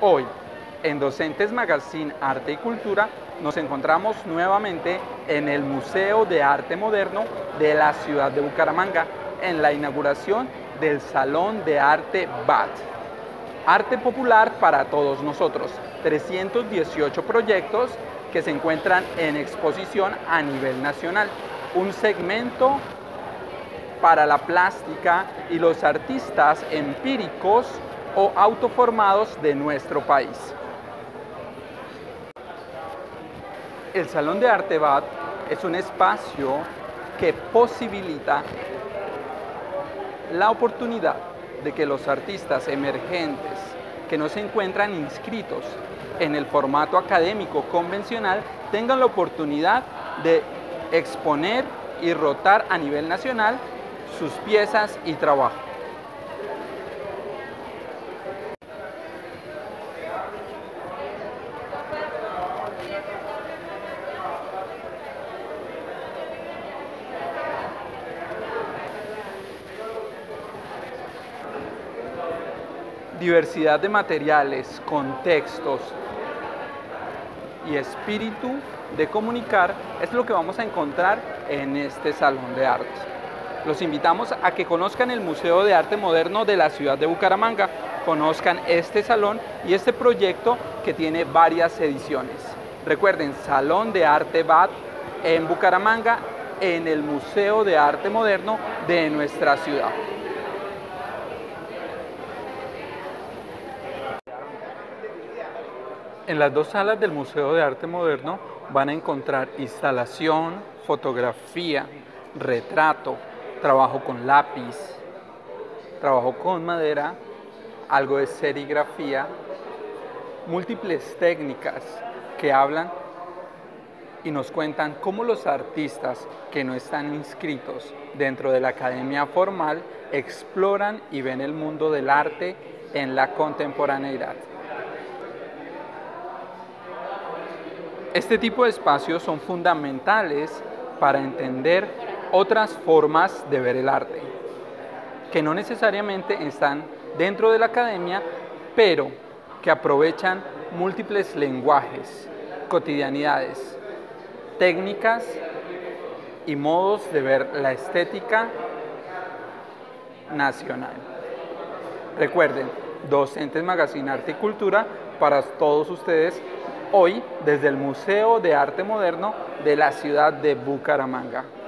Hoy, en Docentes Magazine Arte y Cultura, nos encontramos nuevamente en el Museo de Arte Moderno de la ciudad de Bucaramanga, en la inauguración del Salón de Arte BAT. Arte popular para todos nosotros, 318 proyectos que se encuentran en exposición a nivel nacional. Un segmento para la plástica y los artistas empíricos o autoformados de nuestro país. El Salón de Arte BAT es un espacio que posibilita la oportunidad de que los artistas emergentes que no se encuentran inscritos en el formato académico convencional tengan la oportunidad de exponer y rotar a nivel nacional sus piezas y trabajo. Diversidad de materiales, contextos y espíritu de comunicar es lo que vamos a encontrar en este Salón de Arte. Los invitamos a que conozcan el Museo de Arte Moderno de la ciudad de Bucaramanga, conozcan este salón y este proyecto que tiene varias ediciones. Recuerden, Salón de Arte BAT en Bucaramanga, en el Museo de Arte Moderno de nuestra ciudad. En las dos salas del Museo de Arte Moderno van a encontrar instalación, fotografía, retrato, trabajo con lápiz, trabajo con madera, algo de serigrafía, múltiples técnicas que hablan y nos cuentan cómo los artistas que no están inscritos dentro de la academia formal exploran y ven el mundo del arte en la contemporaneidad. Este tipo de espacios son fundamentales para entender otras formas de ver el arte, que no necesariamente están dentro de la academia, pero que aprovechan múltiples lenguajes, cotidianidades, técnicas y modos de ver la estética nacional. Recuerden, Docentes Magazine Arte y Cultura para todos ustedes, hoy desde el Museo de Arte Moderno de la ciudad de Bucaramanga.